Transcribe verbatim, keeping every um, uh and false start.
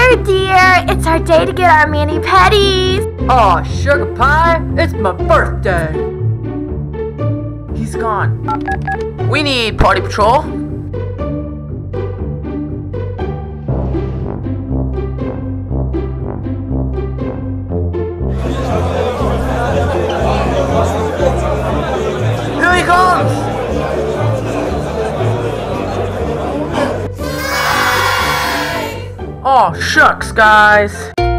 here, dear. It's our day to get our mani-pedis. Aw, sugar pie, it's my birthday. He's gone. We need party patrol. Here he comes! Aw, shucks, guys.